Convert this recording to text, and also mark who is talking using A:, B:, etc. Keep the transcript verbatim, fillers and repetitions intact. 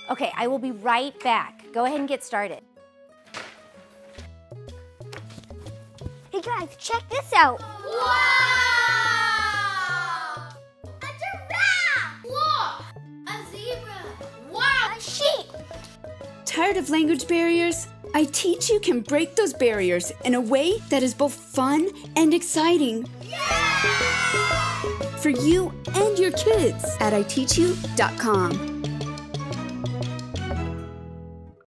A: Okay, I will be right back. Go ahead and get started.
B: Hey guys, check this out.
C: Wow! A giraffe! Look! A zebra! Wow!
B: A sheep.
D: Tired of language barriers? I Teach You can break those barriers in a way that is both fun and exciting.
C: Yeah!
D: For you and your kids at I teach you dot com.